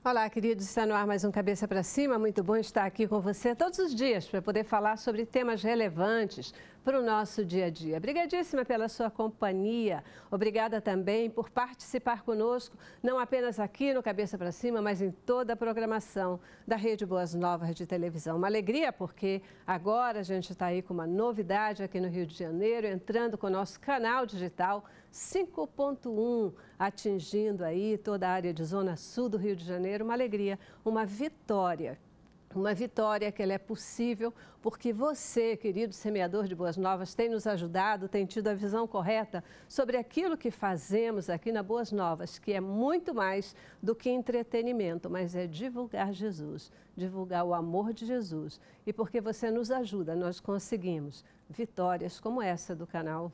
Olá, queridos, está no ar mais um Cabeça para Cima. Muito bom estar aqui com você todos os dias para poder falar sobre temas relevantes para o nosso dia a dia. Obrigadíssima pela sua companhia. Obrigada também por participar conosco, não apenas aqui no Cabeça para Cima, mas em toda a programação da Rede Boas Novas de televisão. Uma alegria porque agora a gente está aí com uma novidade aqui no Rio de Janeiro, entrando com o nosso canal digital 5.1, atingindo aí toda a área de Zona Sul do Rio de Janeiro. Uma alegria, uma vitória. Uma vitória que ela é possível porque você, querido semeador de Boas Novas, tem nos ajudado, tem tido a visão correta sobre aquilo que fazemos aqui na Boas Novas, que é muito mais do que entretenimento, mas é divulgar Jesus, divulgar o amor de Jesus. E porque você nos ajuda, nós conseguimos vitórias como essa do canal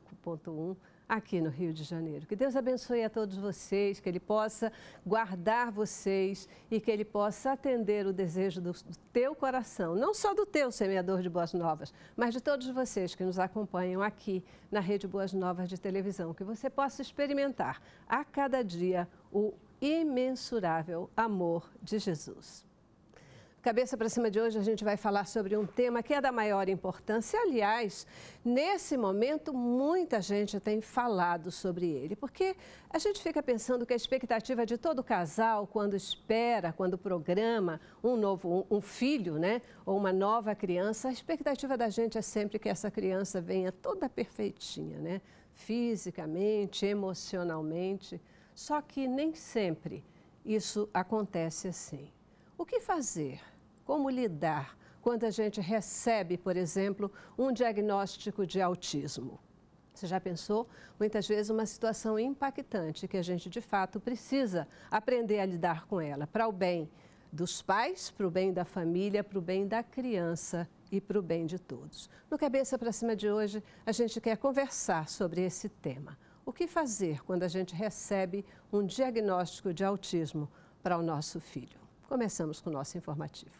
5.1, aqui no Rio de Janeiro. Que Deus abençoe a todos vocês, que Ele possa guardar vocês e que Ele possa atender o desejo do teu coração, não só do teu semeador de Boas Novas, mas de todos vocês que nos acompanham aqui na Rede Boas Novas de televisão, que você possa experimentar a cada dia o imensurável amor de Jesus. Cabeça para Cima de hoje a gente vai falar sobre um tema que é da maior importância. Aliás, nesse momento muita gente tem falado sobre ele, porque a gente fica pensando que a expectativa de todo casal quando espera, quando programa um filho, né, ou uma nova criança, a expectativa da gente é sempre que essa criança venha toda perfeitinha, né, fisicamente, emocionalmente. Só que nem sempre isso acontece assim. O que fazer? Como lidar quando a gente recebe, por exemplo, um diagnóstico de autismo? Você já pensou? Muitas vezes uma situação impactante que a gente, de fato, precisa aprender a lidar com ela, para o bem dos pais, para o bem da família, para o bem da criança e para o bem de todos. No Cabeça para Cima de hoje, a gente quer conversar sobre esse tema. O que fazer quando a gente recebe um diagnóstico de autismo para o nosso filho? Começamos com o nosso informativo.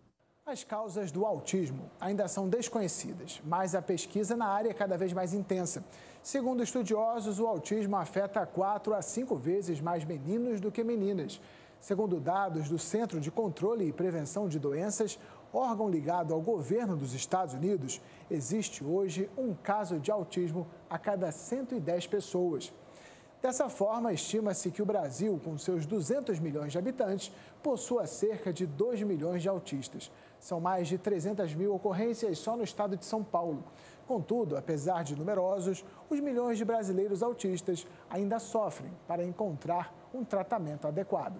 As causas do autismo ainda são desconhecidas, mas a pesquisa na área é cada vez mais intensa. Segundo estudiosos, o autismo afeta 4 a 5 vezes mais meninos do que meninas. Segundo dados do Centro de Controle e Prevenção de Doenças, órgão ligado ao governo dos Estados Unidos, existe hoje um caso de autismo a cada 110 pessoas. Dessa forma, estima-se que o Brasil, com seus 200 milhões de habitantes, possua cerca de 2 milhões de autistas. São mais de 300 mil ocorrências só no estado de São Paulo. Contudo, apesar de numerosos, os milhões de brasileiros autistas ainda sofrem para encontrar um tratamento adequado.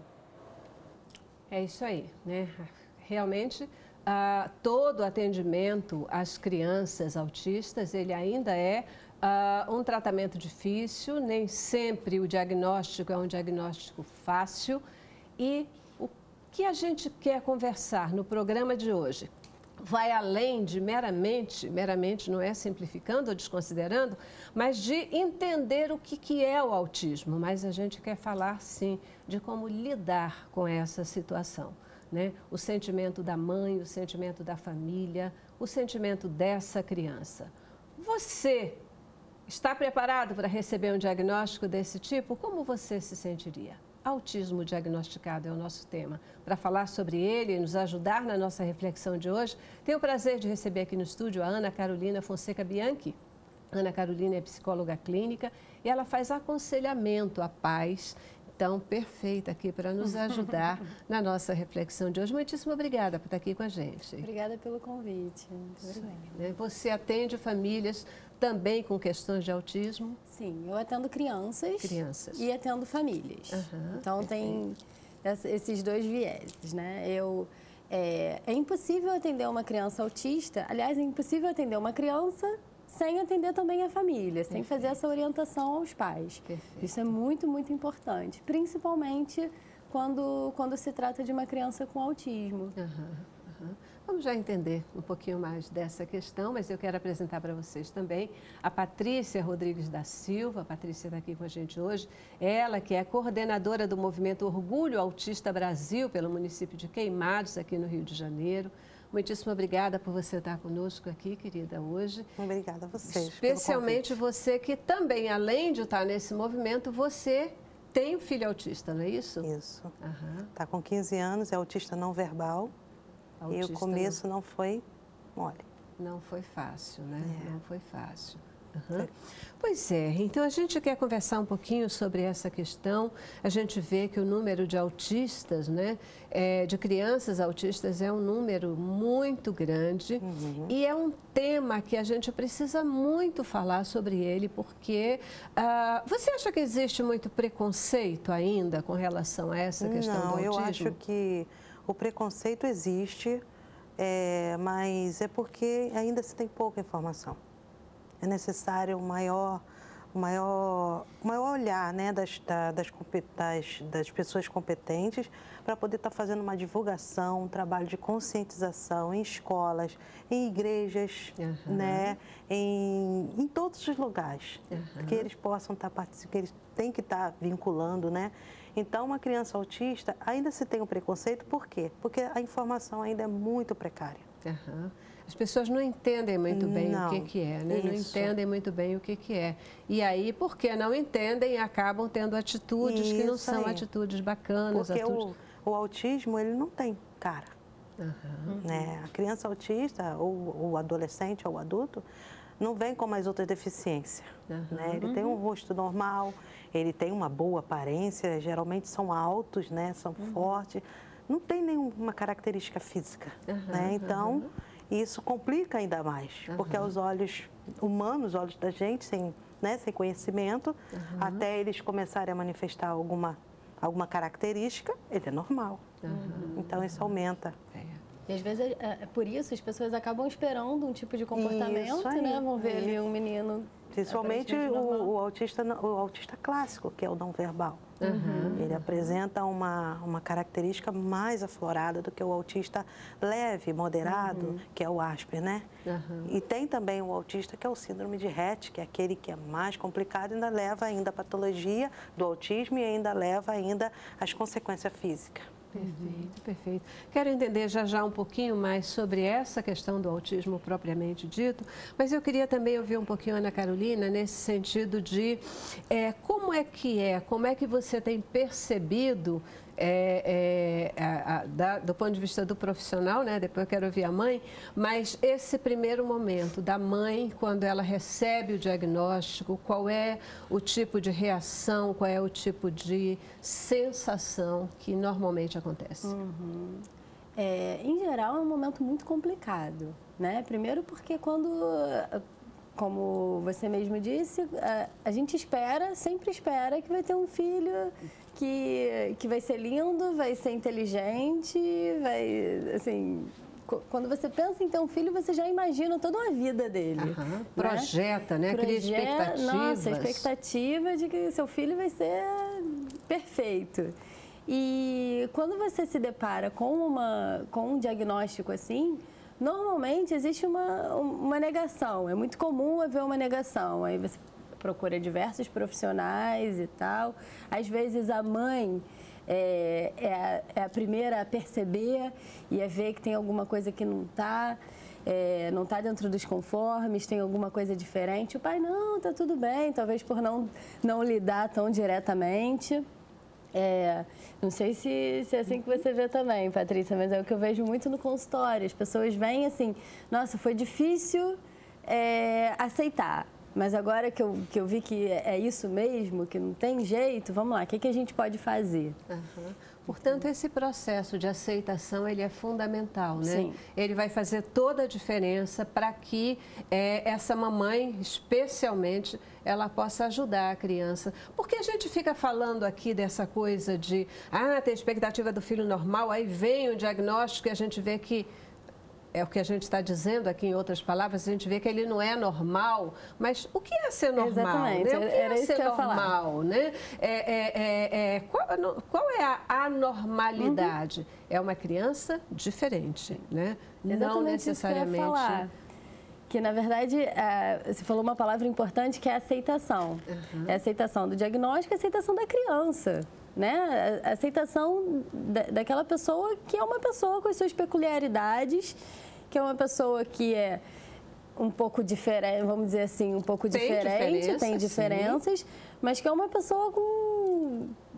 É isso aí, né? Realmente, todo atendimento às crianças autistas, ele ainda é um tratamento difícil, nem sempre o diagnóstico é um diagnóstico fácil. E o que a gente quer conversar no programa de hoje vai além de meramente não é simplificando ou desconsiderando, mas de entender o que é o autismo. Mas a gente quer falar, sim, de como lidar com essa situação, né? O sentimento da mãe, o sentimento da família, o sentimento dessa criança. Você está preparado para receber um diagnóstico desse tipo? Como você se sentiria? Autismo diagnosticado é o nosso tema. Para falar sobre ele e nos ajudar na nossa reflexão de hoje, tenho o prazer de receber aqui no estúdio a Ana Carolina Fonseca Bianchi. Ana Carolina é psicóloga clínica e ela faz aconselhamento a pais. Então, perfeita aqui para nos ajudar na nossa reflexão de hoje. Muitíssimo obrigada por estar aqui com a gente. Obrigada pelo convite. Muito obrigada. Você atende famílias também com questões de autismo? Sim, eu atendo crianças e atendo famílias. Então, tem esses dois vieses, né? É impossível atender uma criança autista, aliás, é impossível atender uma criança sem atender também a família, sem fazer essa orientação aos pais. Isso é muito, muito importante, principalmente quando se trata de uma criança com autismo. Vamos já entender um pouquinho mais dessa questão, mas eu quero apresentar para vocês também a Patrícia Rodrigues da Silva. A Patrícia está aqui com a gente hoje. Ela que é coordenadora do movimento Orgulho Autista Brasil pelo município de Queimados, aqui no Rio de Janeiro. Muitíssimo obrigada por você estar conosco aqui, querida, hoje. Obrigada a vocês. Especialmente você que também, além de estar nesse movimento, você tem um filho autista, não é isso? Isso. Está com 15 anos, é autista não verbal. Autista e o começo não foi mole. Não foi fácil, né? Não foi fácil. Pois é, então a gente quer conversar um pouquinho sobre essa questão. A gente vê que o número de autistas, né, de crianças autistas é um número muito grande e é um tema que a gente precisa muito falar sobre ele, porque você acha que existe muito preconceito ainda com relação a essa questão do autismo? Não, eu acho que o preconceito existe, mas é porque ainda se tem pouca informação. É necessário um maior olhar, né, das pessoas competentes para poder estar fazendo uma divulgação, um trabalho de conscientização em escolas, em igrejas, né, em todos os lugares, que eles possam estar participando, que eles têm que estar vinculando, né? Então, uma criança autista ainda se tem um preconceito, por quê? Porque a informação ainda é muito precária. As pessoas não entendem muito bem o que é, né? Não entendem muito bem o que é. E aí, porque não entendem, acabam tendo atitudes que não são atitudes bacanas. Porque o autismo, ele não tem cara. Né? A criança autista, ou o adolescente, ou o adulto, não vem com as outras deficiências. Né? Ele tem um rosto normal, ele tem uma boa aparência, geralmente são altos, né? São fortes, não tem nenhuma característica física. Né? Então, isso complica ainda mais, porque aos olhos humanos, olhos da gente, sem conhecimento, até eles começarem a manifestar alguma característica, ele é normal. Então, isso aumenta. E às vezes, por isso, as pessoas acabam esperando um tipo de comportamento, né? Vão ver ali um menino... Principalmente o autista clássico, que é o não verbal. Ele apresenta uma característica mais aflorada do que o autista leve, moderado, que é o Asper, né? E tem também o autista que é o síndrome de Rett, que é aquele que é mais complicado, ainda leva ainda a patologia do autismo e ainda leva ainda as consequências físicas. Perfeito, perfeito. Quero entender já um pouquinho mais sobre essa questão do autismo propriamente dito, mas eu queria também ouvir um pouquinho a Ana Carolina nesse sentido de como é que você tem percebido do ponto de vista do profissional, né? Depois eu quero ouvir a mãe, mas esse primeiro momento da mãe, quando ela recebe o diagnóstico, qual é o tipo de reação, qual é o tipo de sensação que normalmente acontece? Em geral, é um momento muito complicado, né? Primeiro porque como você mesmo disse, a gente sempre espera que vai ter um filho que vai ser lindo, vai ser inteligente, assim... Quando você pensa em ter um filho, você já imagina toda uma vida dele. Projeta, né? Cria expectativas. Nossa, a expectativa de que seu filho vai ser perfeito. E quando você se depara com um diagnóstico assim, normalmente existe uma negação. É muito comum haver uma negação. Aí você procura diversos profissionais e tal. Às vezes a mãe é a primeira a perceber e a ver que tem alguma coisa que não está dentro dos conformes, tem alguma coisa diferente. O pai, não, está tudo bem, talvez por não lidar tão diretamente. Não sei se é assim que você vê também, Patrícia, mas é o que eu vejo muito no consultório. As pessoas vêm assim, nossa, foi difícil aceitar, mas agora que eu vi que é isso mesmo, que não tem jeito, vamos lá, o que a gente pode fazer? Portanto, esse processo de aceitação, ele é fundamental, né? Sim. Ele vai fazer toda a diferença para que essa mamãe, especialmente, ela possa ajudar a criança. Porque a gente fica falando aqui dessa coisa de, tem expectativa do filho normal, aí vem o diagnóstico e a gente vê que é o que a gente está dizendo aqui, em outras palavras, a gente vê que ele não é normal, mas o que é ser normal? Exatamente, né? O que era é isso ser que eu ia normal? Né? Qual é a anormalidade? É uma criança diferente, né? Exatamente, não necessariamente. Isso que eu ia falar. Que, na verdade, você falou uma palavra importante que é a aceitação. É a aceitação do diagnóstico e a aceitação da criança. Né? A aceitação daquela pessoa que é uma pessoa com as suas peculiaridades, que é uma pessoa que é um pouco diferente, vamos dizer assim, um pouco diferente, tem diferenças, mas que é uma pessoa com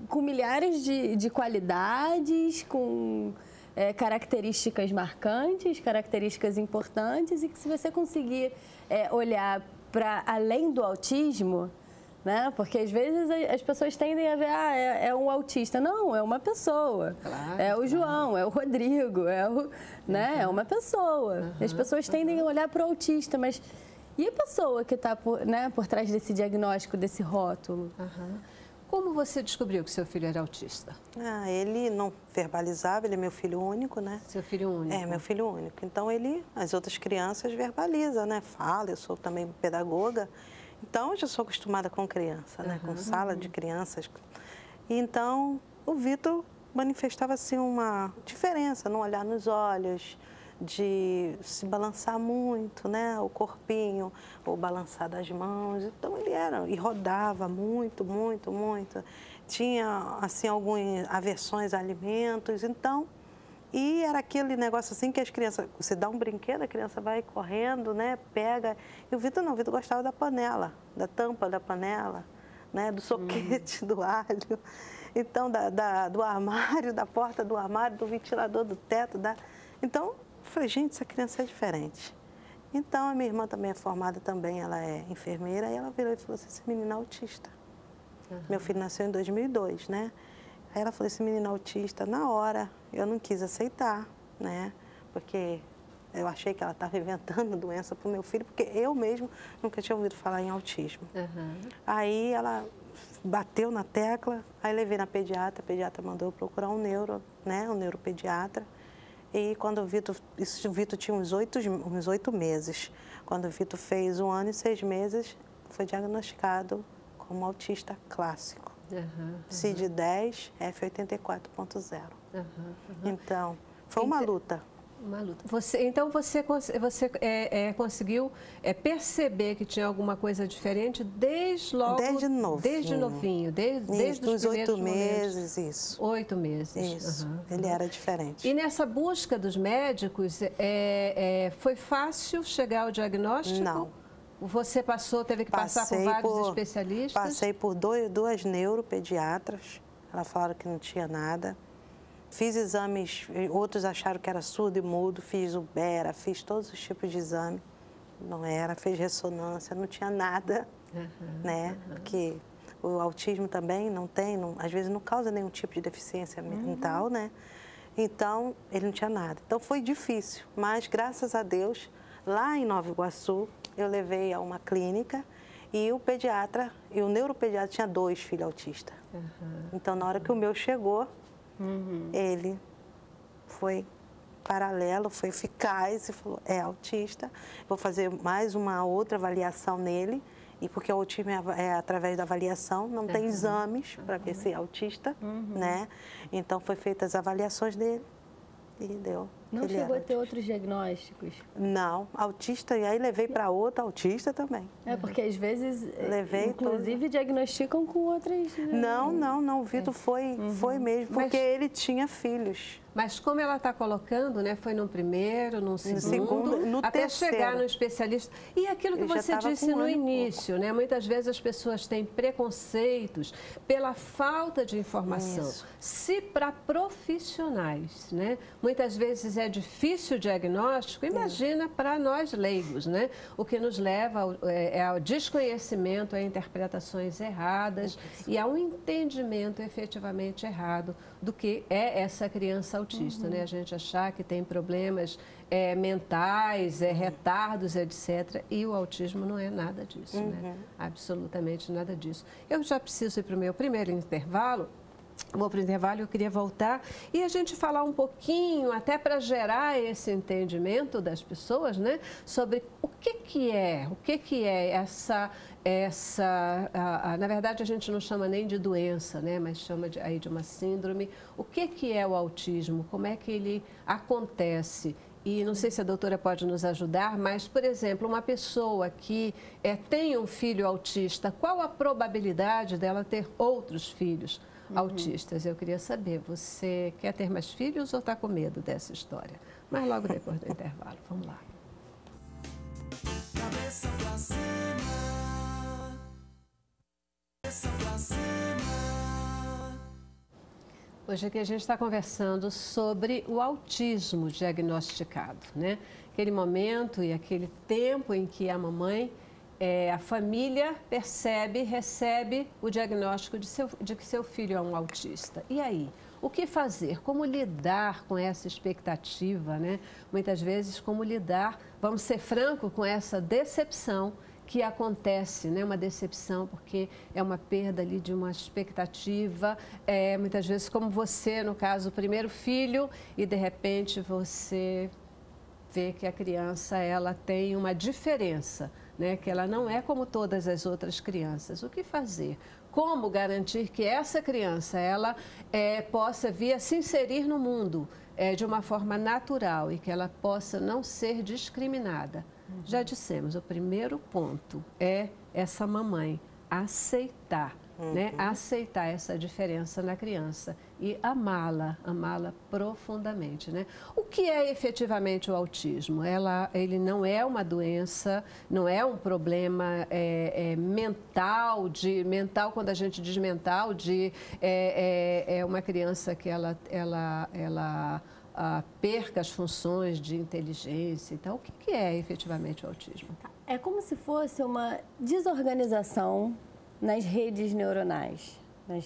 com milhares de qualidades, com características marcantes, características importantes, e que se você conseguir olhar para além do autismo, né? Porque às vezes as pessoas tendem a ver, é um autista. Não, é uma pessoa. Claro, é o João, é o Rodrigo, né? É uma pessoa. As pessoas tendem a olhar para o autista, mas e a pessoa que está por trás desse diagnóstico, desse rótulo? Como você descobriu que seu filho era autista? Ele não verbalizava, ele é meu filho único, né? Seu filho único? É, meu filho único. Então, as outras crianças verbalizam, né? Fala, eu sou também pedagoga. Então, eu já sou acostumada com criança, né? Com sala de crianças. E, então, o Vitor manifestava, assim, uma diferença no olhar nos olhos, de se balançar muito, né? O corpinho, ou balançar das mãos. Então, ele e rodava muito, muito, muito. Tinha, assim, algumas aversões a alimentos, então... E era aquele negócio assim que as crianças... Você dá um brinquedo, a criança vai correndo, né? Pega... E o Vitor não, o Vitor gostava da panela, da tampa da panela, né? Do soquete, do alho. Então, do armário, da porta do armário, do ventilador, do teto. Então, eu falei, gente, essa criança é diferente. Então, a minha irmã também é formada também, ela é enfermeira, e ela virou e falou assim, esse menino é autista. Meu filho nasceu em 2002, né? Aí ela falou, esse menino autista, na hora, eu não quis aceitar, né? Porque eu achei que ela estava inventando doença para o meu filho, porque eu mesmo nunca tinha ouvido falar em autismo. Aí ela bateu na tecla, aí levei na pediatra, a pediatra mandou eu procurar um neuropediatra. E quando o Vitor tinha uns 8 meses. Quando o Vitor fez 1 ano e 6 meses, foi diagnosticado como autista clássico. CID-10, F84.0. Então, foi uma luta. Uma luta. Então, você conseguiu perceber que tinha alguma coisa diferente desde novinho, desde os 8 meses, isso. 8 meses. Isso, ele era diferente. E nessa busca dos médicos, foi fácil chegar ao diagnóstico? Não. Você teve que passar por vários especialistas? Passei por duas neuropediatras, elas falaram que não tinha nada. Fiz exames, outros acharam que era surdo e mudo, fiz o Bera, fiz todos os tipos de exame. Não era, fez ressonância, não tinha nada, né? Porque o autismo também às vezes não causa nenhum tipo de deficiência mental, né? Então, ele não tinha nada. Então, foi difícil, mas graças a Deus, lá em Nova Iguaçu, eu levei a uma clínica e o neuropediatra tinha 2 filhos autistas. Então, na hora que o meu chegou, ele foi paralelo, foi eficaz e falou, é autista, vou fazer mais uma outra avaliação nele, e porque o autismo é através da avaliação, não tem exames para ver se é autista, né? Então, foi feitas as avaliações dele e deu. Não chegou a ter outros diagnósticos? Não, autista, e aí levei para outra autista também. Porque às vezes, inclusive, tudo. Diagnosticam com outras... Não, o Vitor foi mesmo, porque ele tinha filhos. Mas como ela está colocando, né? Foi no primeiro, no segundo, no até terceiro. chegar no especialista. E aquilo que você disse no início, né? Muitas vezes as pessoas têm preconceitos pela falta de informação. Isso. Se para profissionais, né? Muitas vezes é difícil o diagnóstico, imagina para nós leigos, né? O que nos leva ao desconhecimento, a interpretações erradas e a um entendimento efetivamente errado do que é essa criança autista, né? A gente achar que tem problemas mentais, retardos, etc. E o autismo não é nada disso, né? Absolutamente nada disso. Eu já preciso ir para o meu primeiro intervalo. Vou para o intervalo, eu queria voltar e a gente falar um pouquinho, até para gerar esse entendimento das pessoas, né? Sobre o que é essa na verdade, a gente não chama nem de doença, né? Mas chama de uma síndrome. O que é o autismo? Como é que ele acontece? E não sei se a doutora pode nos ajudar, mas, por exemplo, uma pessoa que tem um filho autista, qual a probabilidade dela ter outros filhos autistas? Eu queria saber, você quer ter mais filhos ou está com medo dessa história? Mas logo depois do intervalo, vamos lá. Cabeça pra cima. Cabeça pra cima. Hoje aqui a gente está conversando sobre o autismo diagnosticado, né? Aquele momento e aquele tempo em que a mamãe, a família recebe o diagnóstico de que seu filho é um autista. E aí? O que fazer? Como lidar com essa expectativa, né? Muitas vezes, como lidar, vamos ser francos, com essa decepção que acontece, né? Uma decepção porque é uma perda ali de uma expectativa, muitas vezes como você, no caso, o primeiro filho, e de repente você vê que a criança ela tem uma diferença, né? Que ela não é como todas as outras crianças. O que fazer? Como garantir que essa criança ela possa vir a se inserir no mundo de uma forma natural e que ela possa não ser discriminada? Já dissemos, o primeiro ponto é essa mamãe aceitar, né? Aceitar essa diferença na criança e amá-la profundamente, né? O que é efetivamente o autismo? Ele não é uma doença, não é um problema mental, quando a gente diz mental, é uma criança que ela perca as funções de inteligência. Então, o que é efetivamente o autismo? É como se fosse uma desorganização nas redes neuronais,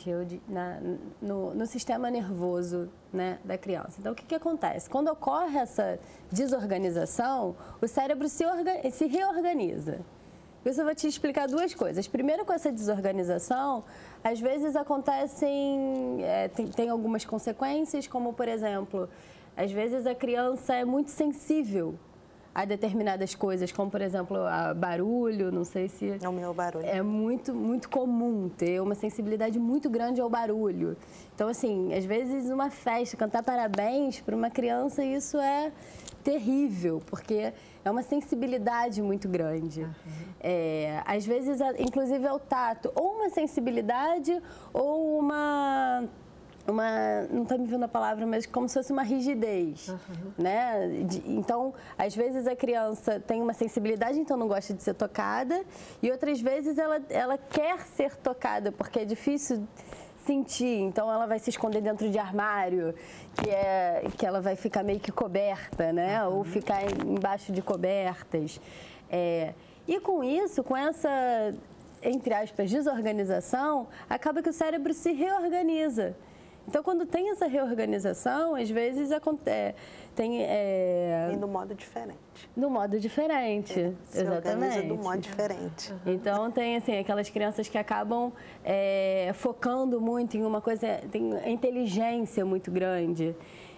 no sistema nervoso, né, da criança. Então, o que acontece? Quando ocorre essa desorganização, o cérebro se reorganiza. Isso eu vou te explicar duas coisas. Primeiro, com essa desorganização, às vezes acontecem, tem algumas consequências, como, por exemplo, às vezes a criança é muito sensível a determinadas coisas, como, por exemplo, a barulho, não sei se... É o meu barulho. É muito, muito comum ter uma sensibilidade muito grande ao barulho. Então, assim, às vezes numa festa, cantar parabéns para uma criança, isso é terrível, porque é uma sensibilidade muito grande. Às vezes, inclusive, é o tato, ou uma sensibilidade ou uma não estou me vendo a palavra, mas como se fosse uma rigidez, né? Então, às vezes a criança tem uma sensibilidade, então não gosta de ser tocada, e outras vezes ela quer ser tocada, porque é difícil sentir, então ela vai se esconder dentro de armário, que ela vai ficar meio que coberta, né? Ou ficar embaixo de cobertas. E com isso, com essa, entre aspas, desorganização, acaba que o cérebro se reorganiza. Então, quando tem essa reorganização, às vezes acontece... E no modo diferente. No modo diferente, se exatamente. Organiza do modo diferente. Então, tem assim, aquelas crianças que acabam focando muito em uma coisa, tem a inteligência muito grande.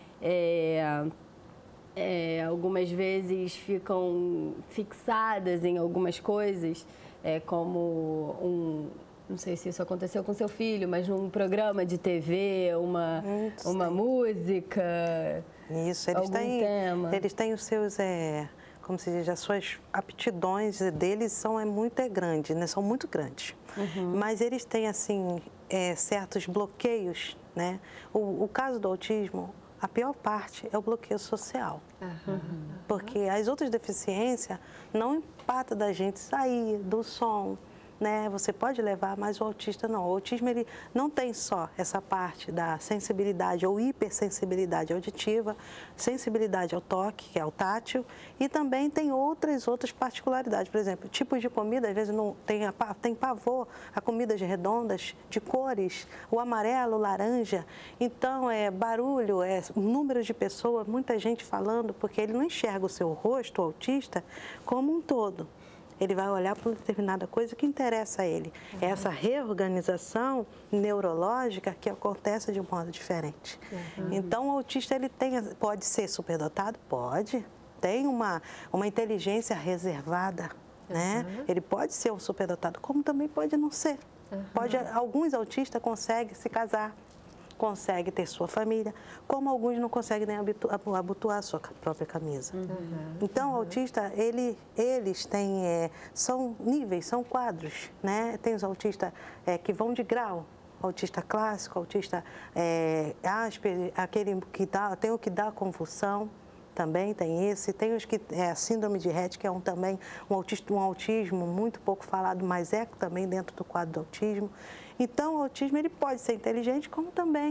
Algumas vezes ficam fixadas em algumas coisas, como não sei se isso aconteceu com seu filho, mas num programa de TV, uma música, isso, eles têm os seus, como se diz, as suas aptidões deles muito grandes, né? São muito grandes. Mas eles têm, assim, certos bloqueios, né? O caso do autismo, a pior parte é o bloqueio social. Porque as outras deficiências não impactam da gente sair do som, né? Você pode levar, mas o autista não. O autismo ele não tem só essa parte da sensibilidade ou hipersensibilidade auditiva, sensibilidade ao toque, que é o tátil, e também tem outras particularidades. Por exemplo, tipos de comida, às vezes não tem pavor a comidas redondas, de cores, o amarelo, o laranja. Então, barulho, número de pessoas, muita gente falando, porque ele não enxerga o seu rosto, o autista, como um todo. Ele vai olhar para uma determinada coisa que interessa a ele. É essa reorganização neurológica que acontece de um modo diferente. Então, o autista ele pode ser superdotado? Pode. Tem uma inteligência reservada, né? Ele pode ser um superdotado, como também pode não ser. Alguns autistas conseguem se casar, consegue ter sua família, como alguns não conseguem nem abotoar a sua própria camisa. Então, o autista, eles têm, são níveis, são quadros, né? Tem os autistas que vão de grau, autista clássico, autista Asperger, aquele que tem o que dá convulsão, também tem esse, tem os que a síndrome de Rett, que é também um autismo muito pouco falado, mas também dentro do quadro do autismo. Então, o autismo ele pode ser inteligente, como também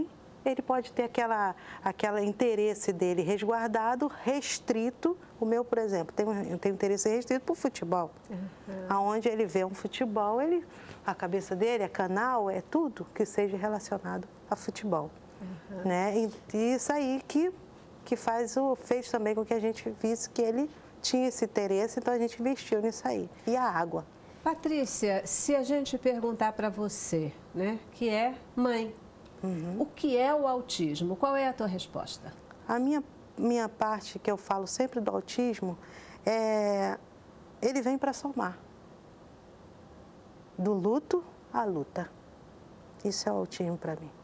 ele pode ter aquele interesse dele resguardado, restrito. O meu, por exemplo, eu tenho interesse restrito por futebol. Aonde ele vê um futebol, a cabeça dele é canal, é tudo que seja relacionado a futebol. Né? E isso aí que fez também com que a gente visse que ele tinha esse interesse, então a gente investiu nisso aí. E a água. Patrícia, se a gente perguntar para você, né, que é mãe, o que é o autismo? Qual é a tua resposta? A minha parte que eu falo sempre do autismo ele vem para somar. Do luto à luta. Isso é o autismo para mim.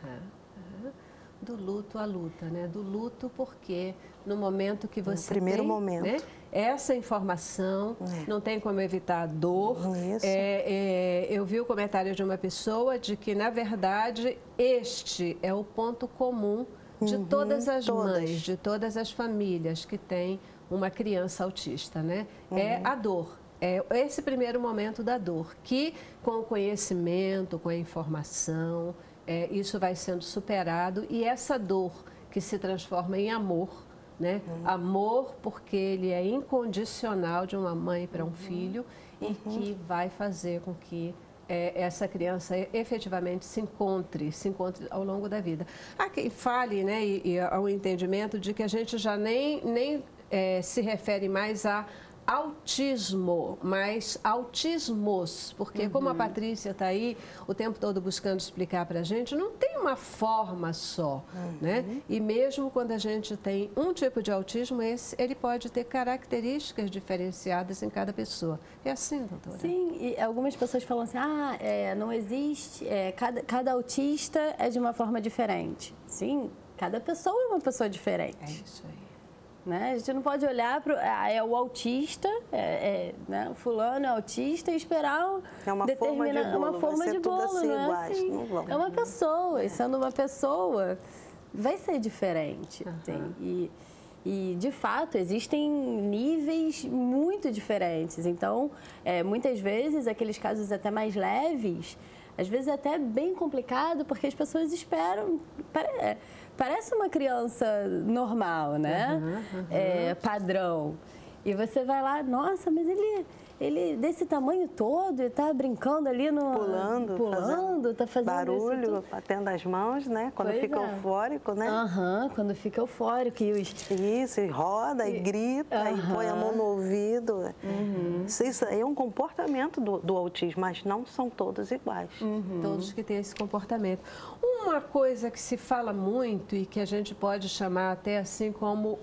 Do luto à luta, né? Do luto porque no momento que você no primeiro momento. Né, essa informação, não tem como evitar a dor. Isso. Eu vi o comentário de uma pessoa de que, na verdade, este é o ponto comum de todas as mães, de todas as famílias que têm uma criança autista, né? É a dor. É esse primeiro momento da dor, que com o conhecimento, com a informação, isso vai sendo superado e essa dor que se transforma em amor, né? Amor porque ele é incondicional de uma mãe para um filho e que vai fazer com que essa criança efetivamente se encontre ao longo da vida. Há quem fale, né, e ao entendimento de que a gente já nem se refere mais a autismo, mas autismos, porque como a Patrícia está aí o tempo todo buscando explicar para a gente, não tem uma forma só, né? E mesmo quando a gente tem um tipo de autismo, ele pode ter características diferenciadas em cada pessoa. É assim, doutora? Sim, e algumas pessoas falam assim, não existe, cada autista é de uma forma diferente. Sim, cada pessoa é uma pessoa diferente. É isso aí. Né? A gente não pode olhar para o autista, né? O fulano é autista e esperar uma forma de bolo, assim, não é assim. É uma pessoa, e sendo uma pessoa, vai ser diferente. E, de fato, existem níveis muito diferentes. Então, muitas vezes, aqueles casos até mais leves, às vezes é até bem complicado, porque as pessoas esperam... Parece uma criança normal, né? Padrão. E você vai lá, nossa, mas ele desse tamanho todo, ele tá brincando ali no... Pulando, tá fazendo barulho, batendo as mãos, né? Quando fica eufórico, né? Quando fica eufórico. Isso, e roda, e grita, e põe a mão no ouvido. Isso aí é um comportamento do autismo, mas não são todos iguais. Todos que têm esse comportamento. Uma coisa que se fala muito e que a gente pode chamar até assim como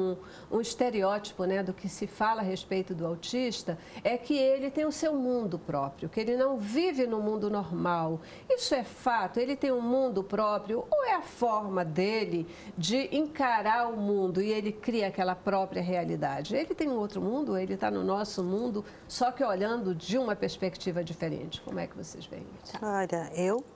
um estereótipo, né, do que se fala a respeito do autista, é que ele tem o seu mundo próprio, que ele não vive no mundo normal. Isso é fato? Ele tem um mundo próprio ou é a forma dele de encarar o mundo e ele cria aquela própria realidade? Ele tem um outro mundo, ele está no nosso mundo, só que olhando de uma perspectiva diferente. Como é que vocês veem isso? Olha,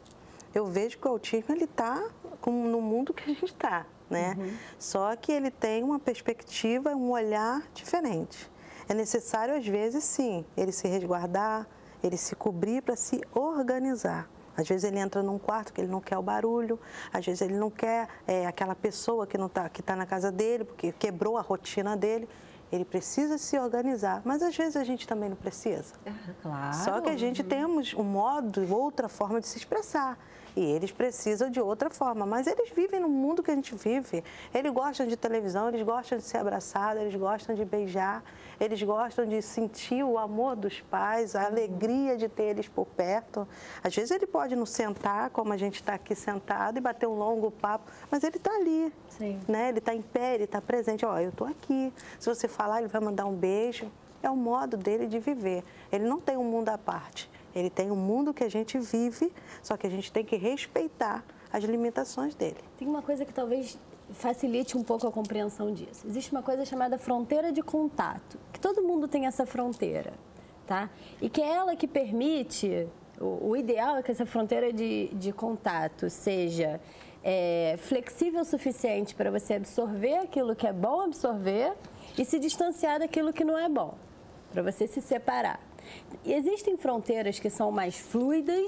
eu vejo que o autismo está no mundo que a gente está, né? Só que ele tem uma perspectiva, um olhar diferente. É necessário, às vezes, sim, ele se resguardar, ele se cobrir para se organizar. Às vezes ele entra num quarto que ele não quer o barulho, às vezes ele não quer aquela pessoa que está na casa dele, porque quebrou a rotina dele. Ele precisa se organizar, mas às vezes a gente também não precisa. Claro. Só que a gente temos um modo, outra forma de se expressar. E eles precisam de outra forma, mas eles vivem no mundo que a gente vive. Eles gostam de televisão, eles gostam de ser abraçados, eles gostam de beijar, eles gostam de sentir o amor dos pais, a alegria de ter eles por perto. Às vezes ele pode não sentar, como a gente está aqui sentado, e bater um longo papo, mas ele está ali, né? Ele está em pé, ele está presente. Eu estou aqui. Se você falar, ele vai mandar um beijo. É o modo dele de viver. Ele não tem um mundo à parte. Ele tem um mundo que a gente vive, só que a gente tem que respeitar as limitações dele. Tem uma coisa que talvez facilite um pouco a compreensão disso. Existe uma coisa chamada fronteira de contato, que todo mundo tem essa fronteira, tá? E que é ela que permite, o ideal é que essa fronteira de contato seja flexível o suficiente para você absorver aquilo que é bom absorver e se distanciar daquilo que não é bom, para você se separar. Existem fronteiras que são mais fluidas,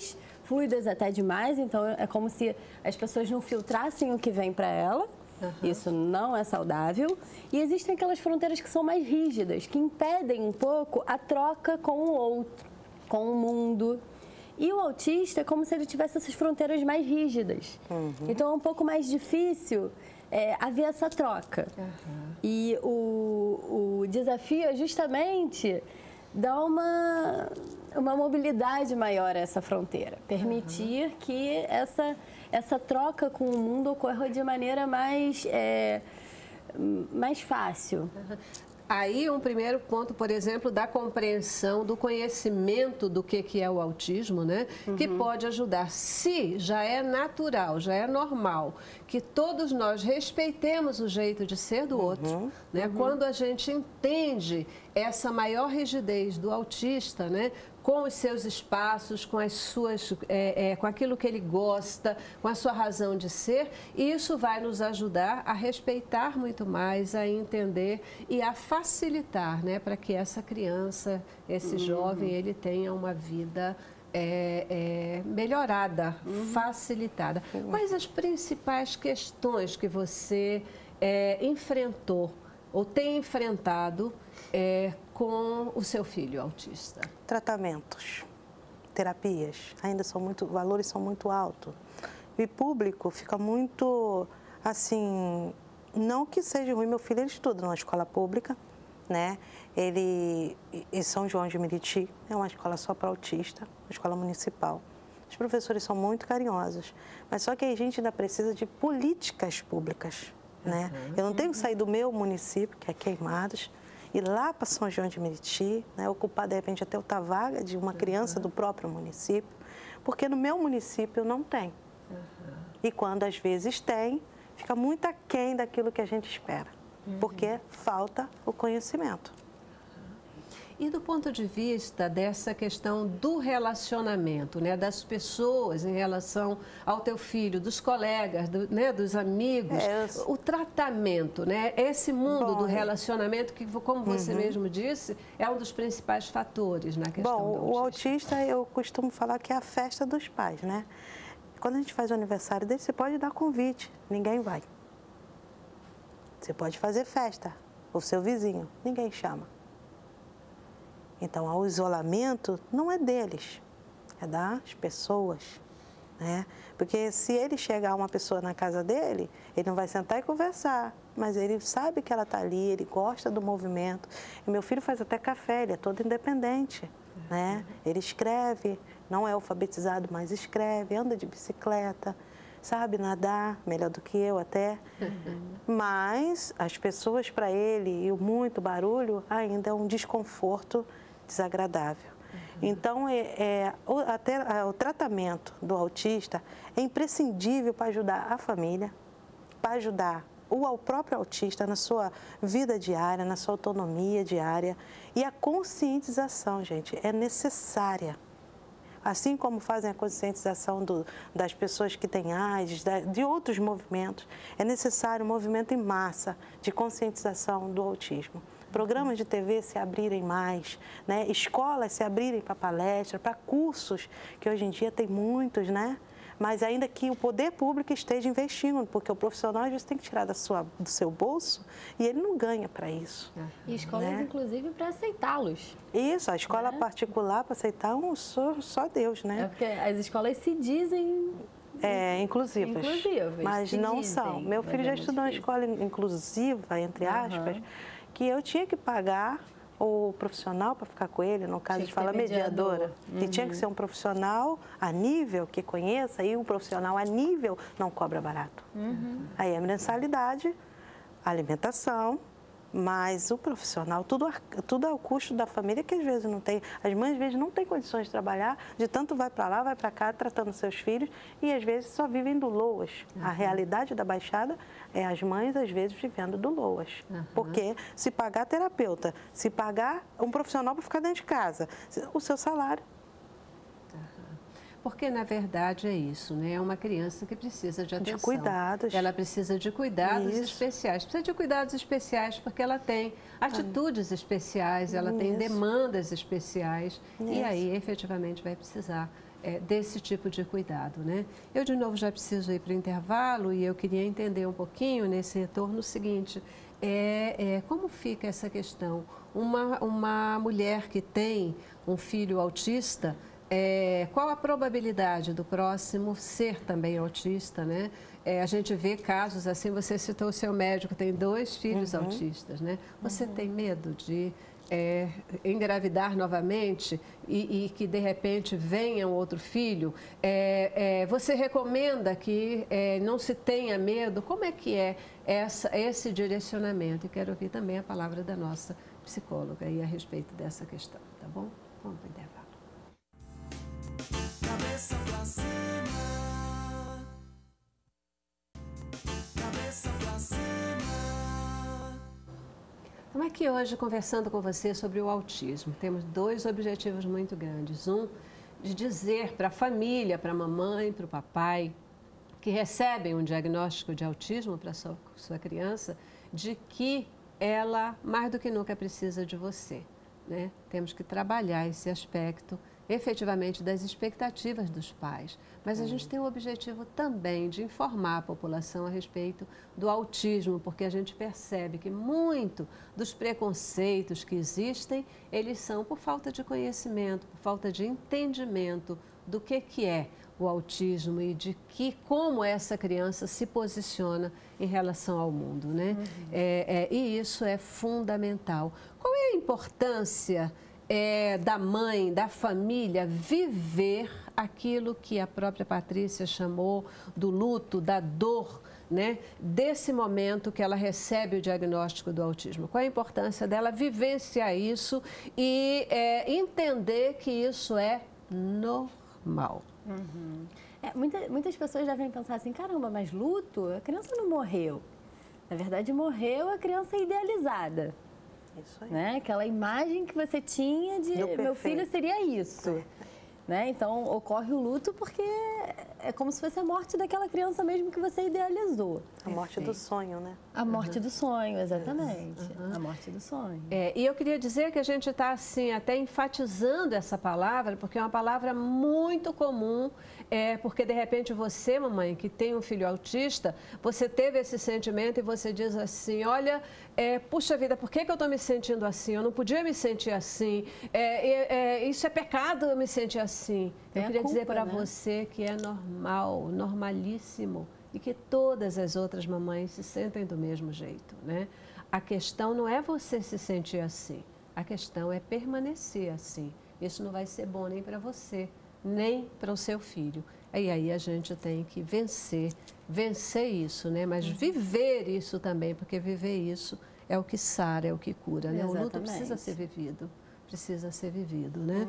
fluidas até demais, então é como se as pessoas não filtrassem o que vem para ela. Isso não é saudável. E existem aquelas fronteiras que são mais rígidas, que impedem um pouco a troca com o outro, com o mundo. E o autista é como se ele tivesse essas fronteiras mais rígidas. Então é um pouco mais difícil haver essa troca. E o desafio é justamente dar uma mobilidade maior a essa fronteira. Permitir que essa troca com o mundo ocorra de maneira mais fácil. Aí um primeiro ponto, por exemplo, da compreensão, do conhecimento do que é o autismo, né? Que pode ajudar, se já é natural, já é normal, que todos nós respeitemos o jeito de ser do outro, né? Quando a gente entende essa maior rigidez do autista, né? Com os seus espaços, com as suas, com aquilo que ele gosta, com a sua razão de ser, e isso vai nos ajudar a respeitar muito mais, a entender e a facilitar, né, para que essa criança, esse jovem, ele tenha uma vida melhorada, facilitada. Quais as principais questões que você enfrentou ou tem enfrentado com o seu filho autista? Tratamentos, terapias, ainda valores são muito altos. E público fica muito, assim, não que seja ruim, meu filho ele estuda numa escola pública, né? Ele em São João de Meriti, é uma escola só para autista, uma escola municipal. Os professores são muito carinhosos, mas só que a gente ainda precisa de políticas públicas, né? Eu não tenho que sair do meu município, que é Queimados, ir lá para São João de Meriti, né, ocupar de repente até outra vaga de uma criança do próprio município, porque no meu município não tem. E quando às vezes tem, fica muito aquém daquilo que a gente espera, porque falta o conhecimento. E do ponto de vista dessa questão do relacionamento, né, das pessoas em relação ao teu filho, dos colegas, né, dos amigos, o tratamento, né, esse mundo do relacionamento que, como você mesmo disse, é um dos principais fatores na questão do autismo. O autista, eu costumo falar que é a festa dos pais, né? Quando a gente faz o aniversário dele, você pode dar convite, ninguém vai. Você pode fazer festa, o seu vizinho, ninguém chama. Então, o isolamento não é deles, é das pessoas, né? Porque se ele chegar uma pessoa na casa dele, ele não vai sentar e conversar, mas ele sabe que ela está ali, ele gosta do movimento. E meu filho faz até café, ele é todo independente, né? Ele escreve, não é alfabetizado, mas escreve, anda de bicicleta, sabe nadar, melhor do que eu até. Mas as pessoas para ele e o muito barulho ainda é um desconforto desagradável. Então, o tratamento do autista é imprescindível para ajudar a família, para ajudar o próprio autista na sua vida diária, na sua autonomia diária. E a conscientização, gente, é necessária. Assim como fazem a conscientização das pessoas que têm AIDS, de outros movimentos, é necessário um movimento em massa de conscientização do autismo. Programas de TV se abrirem mais, né? Escolas se abrirem para palestra, para cursos, que hoje em dia tem muitos, né? Mas ainda que o poder público esteja investindo, porque o profissional às vezes tem que tirar do seu bolso e ele não ganha para isso. E escolas, né? Inclusive, para aceitá-los. Isso, a escola particular para aceitar só Deus, né? É porque as escolas se dizem... inclusivas, mas não são. Meu filho já estudou em escola inclusiva, entre aspas, que eu tinha que pagar o profissional para ficar com ele, no caso a gente fala mediadora, que tinha que ser um profissional a nível que conheça, e um profissional a nível não cobra barato. Aí a mensalidade, a alimentação, mas o profissional, tudo ao custo da família, que às vezes não tem, as mães às vezes não têm condições de trabalhar, de tanto vai para lá, vai para cá, tratando seus filhos, e às vezes só vivem do LOAS. A realidade da Baixada é as mães às vezes vivendo do LOAS. Porque se pagar terapeuta, se pagar um profissional para ficar dentro de casa, o seu salário. Porque, na verdade, é isso, né? É uma criança que precisa de atenção. De cuidados. Ela precisa de cuidados especiais. Precisa de cuidados especiais porque ela tem atitudes especiais, ela tem demandas especiais. E aí, efetivamente, vai precisar desse tipo de cuidado, né? Eu, de novo, já preciso ir para o intervalo e eu queria entender um pouquinho nesse retorno o seguinte, como fica essa questão? Uma mulher que tem um filho autista, qual a probabilidade do próximo ser também autista, né? A gente vê casos assim, você citou o seu médico, tem 2 filhos autistas, né? Você tem medo de engravidar novamente e que de repente venha um outro filho? Você recomenda que não se tenha medo? Como é que é esse direcionamento? E quero ouvir também a palavra da nossa psicóloga aí a respeito dessa questão, tá bom? Vamos para o intervalo. Cabeça pra cima. Cabeça pra cima. Estamos aqui hoje conversando com você sobre o autismo. Temos 2 objetivos muito grandes. Um, de dizer para a família, para a mamãe, para o papai, que recebem um diagnóstico de autismo para sua criança, de que ela, mais do que nunca, precisa de você, né? Temos que trabalhar esse aspecto efetivamente das expectativas dos pais, mas a gente tem o objetivo também de informar a população a respeito do autismo, porque a gente percebe que muito dos preconceitos que existem, eles são por falta de conhecimento, por falta de entendimento do que é o autismo e de como essa criança se posiciona em relação ao mundo, né? E isso é fundamental. Qual é a importância da mãe, da família, viver aquilo que a própria Patrícia chamou do luto, da dor, né? Desse momento que ela recebe o diagnóstico do autismo? Qual a importância dela vivenciar isso e entender que isso é normal? Muitas pessoas devem pensar assim, caramba, mas luto? A criança não morreu. Na verdade, morreu a criança idealizada. Isso aí. Né? Aquela imagem que você tinha de meu filho seria isso. Né? Então, ocorre o luto porque é como se fosse a morte daquela criança mesmo que você idealizou. A morte do sonho, né? A morte do sonho, exatamente. A morte do sonho. E eu queria dizer que a gente está, assim, até enfatizando essa palavra, porque é uma palavra muito comum, porque, de repente, você, mamãe, que tem um filho autista, você teve esse sentimento e você diz assim, olha, puxa vida, por que eu estou me sentindo assim? Eu não podia me sentir assim. Isso é pecado eu me sentir assim. Eu queria dizer para você que é normal, normalíssimo, e que todas as outras mamães se sentem do mesmo jeito, né? A questão não é você se sentir assim, a questão é permanecer assim. Isso não vai ser bom nem para você, nem para o seu filho. E aí a gente tem que vencer isso, né? Mas viver isso também, porque viver isso é o que sara, é o que cura, né? O luto precisa ser vivido, né?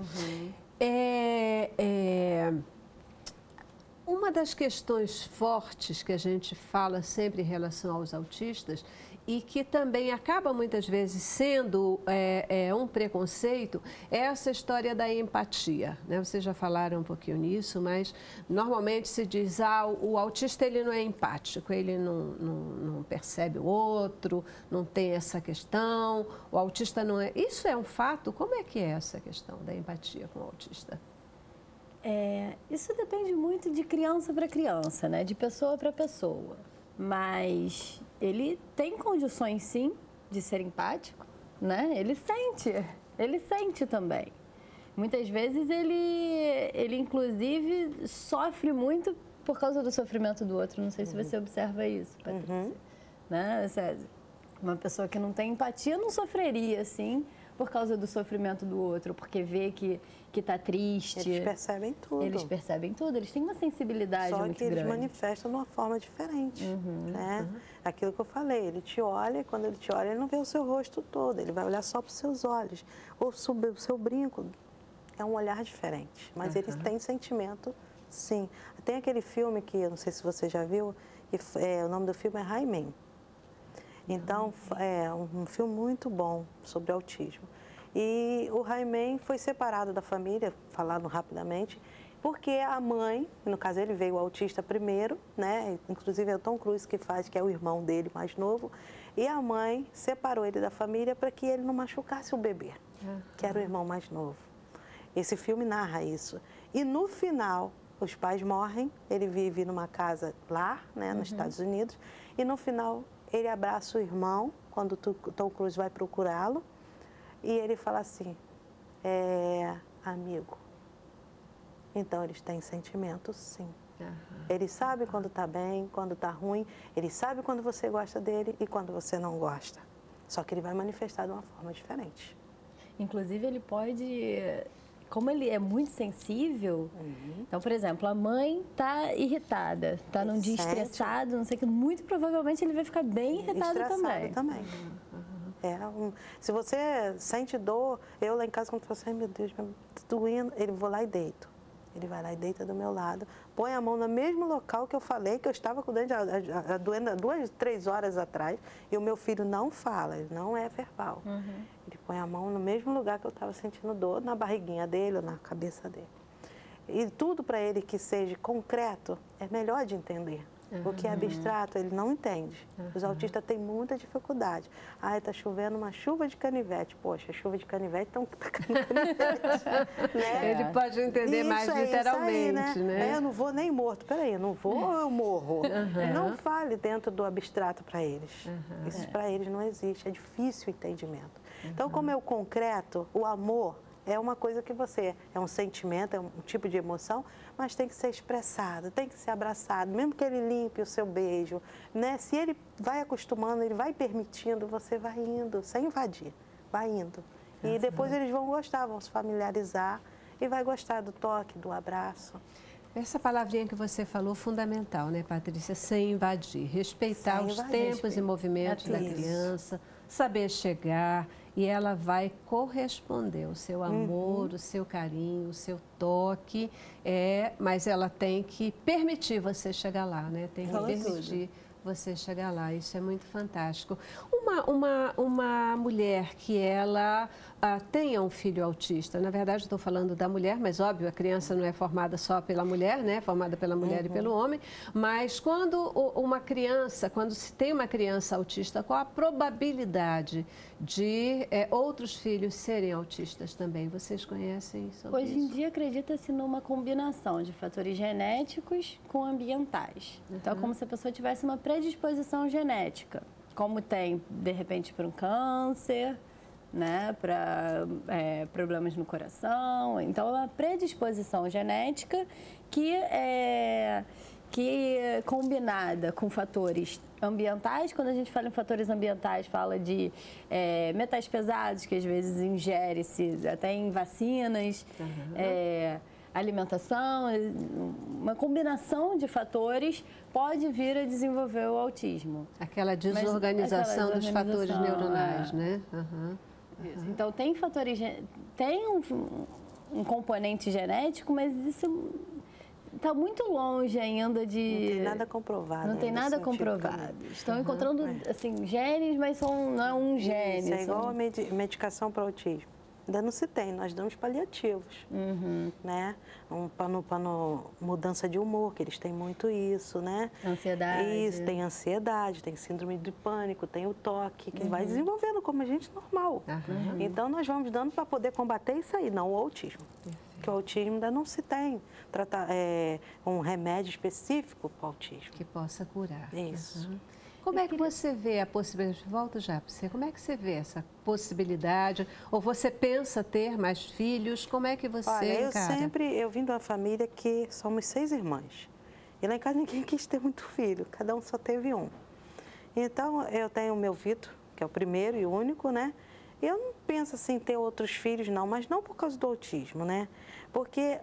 Uma das questões fortes que a gente fala sempre em relação aos autistas e que também acaba muitas vezes sendo um preconceito é essa história da empatia, né? Vocês já falaram um pouquinho nisso, mas normalmente se diz, o autista ele não é empático, ele não percebe o outro, não tem essa questão, o autista não é... Isso é um fato? Como é que é essa questão da empatia com o autista? Isso depende muito de criança para criança, né? De pessoa para pessoa. Mas ele tem condições, sim, de ser empático, né? Ele sente também. Muitas vezes ele inclusive, sofre muito por causa do sofrimento do outro. Não sei se você observa isso, Patrícia. Né? Uma pessoa que não tem empatia não sofreria, assim, por causa do sofrimento do outro, porque vê que está triste. Eles percebem tudo. Eles têm uma sensibilidade muito grande. Só que eles manifestam de uma forma diferente. Né? Aquilo que eu falei, ele te olha e quando ele te olha, ele não vê o seu rosto todo, ele vai olhar só para os seus olhos. Ou o seu brinco, é um olhar diferente, mas ele tem sentimento, sim. Tem aquele filme que, eu não sei se você já viu, que o nome do filme é Raimen. Então, é um filme muito bom sobre autismo. E o Raimen foi separado da família, falando rapidamente, porque a mãe, no caso ele veio autista primeiro, né? Inclusive é o Tom Cruise que faz, que é o irmão dele mais novo, e a mãe separou ele da família para que ele não machucasse o bebê, que era o irmão mais novo. Esse filme narra isso. E no final, os pais morrem, ele vive numa casa lá, né, nos Estados Unidos, e no final ele abraça o irmão, quando o Tom Cruise vai procurá-lo, e ele fala assim, amigo, então eles têm sentimentos, sim. Ele sabe quando está bem, quando está ruim, ele sabe quando você gosta dele e quando você não gosta. Só que ele vai manifestar de uma forma diferente. Inclusive, ele pode, como ele é muito sensível, então, por exemplo, a mãe está irritada, está num dia estressado, não sei o que, muito provavelmente ele vai ficar bem irritado também. Se você sente dor, eu lá em casa, quando eu falo assim, ai meu Deus, tá doendo, ele vou lá e deito. Ele vai lá e deita do meu lado, põe a mão no mesmo local que eu falei, que eu estava com o dente doendo há 2, 3 horas atrás, e o meu filho não fala, ele não é verbal. Ele põe a mão no mesmo lugar que eu estava sentindo dor, na barriguinha dele ou na cabeça dele. E tudo para ele que seja concreto é melhor de entender. O que é abstrato, ele não entende. Os autistas têm muita dificuldade. Ah, está chovendo uma chuva de canivete. Poxa, chuva de canivete, então tá caindo canivete. Né? Ele pode entender isso mais literalmente, né? Eu não vou nem morto. Peraí, eu não vou ou eu morro? Não fale dentro do abstrato para eles. Isso para eles não existe, é difícil o entendimento. Então, como é o concreto, o amor é uma coisa que é um sentimento, é um tipo de emoção, mas tem que ser expressado, tem que ser abraçado, mesmo que ele limpe o seu beijo, né? Se ele vai acostumando, ele vai permitindo, você vai indo, sem invadir, vai indo. E depois eles vão gostar, vão se familiarizar e vai gostar do toque, do abraço. Essa palavrinha que você falou, fundamental, né, Patrícia? Sem invadir, respeitar os tempos e movimentos da criança, saber chegar, e ela vai corresponder o seu amor, o seu carinho, o seu toque, mas ela tem que permitir você chegar lá, né? Tem que permitir você chegar lá, isso é muito fantástico. Uma mulher que ela tenha um filho autista, na verdade estou falando da mulher, mas óbvio, a criança não é formada só pela mulher, né? Formada pela mulher e pelo homem, mas quando quando se tem uma criança autista, qual a probabilidade de outros filhos serem autistas também? Vocês conhecem sobre isso? Hoje em dia acredita-se numa combinação de fatores genéticos com ambientais. Então, é como se a pessoa tivesse uma predisposição genética, como tem, de repente, para um câncer, né, para problemas no coração. Então, é uma predisposição genética que combinada com fatores ambientais. Quando a gente fala em fatores ambientais, fala de metais pesados, que às vezes ingere-se até em vacinas, alimentação, uma combinação de fatores pode vir a desenvolver o autismo. Aquela desorganização dos fatores neuronais, né? Então, tem fatores, tem um componente genético, mas isso está muito longe ainda de... Não tem nada comprovado. Não tem nada comprovado. Estão encontrando, assim, genes, mas não é um gene. Isso é igual a medicação para autismo. Ainda não se tem, nós damos paliativos, né? Para mudança de humor, que eles têm muito isso, né? Ansiedade. Isso, tem ansiedade, tem síndrome de pânico, tem o toque, que vai desenvolvendo como a gente normal. Então, nós vamos dando para poder combater isso aí, não o autismo. Porque o autismo ainda não se tem um remédio específico para o autismo. Que possa curar. Isso. Como é que você vê a possibilidade? Volto já para você. Como é que você vê essa possibilidade? Ou você pensa ter mais filhos? Como é que você encara? Eu vim de uma família que somos 6 irmãs. E lá em casa ninguém quis ter muito filho, cada um só teve um. Então, eu tenho o meu Vitor, que é o primeiro e único, né? Eu não penso assim em ter outros filhos, não, mas não por causa do autismo, né? Porque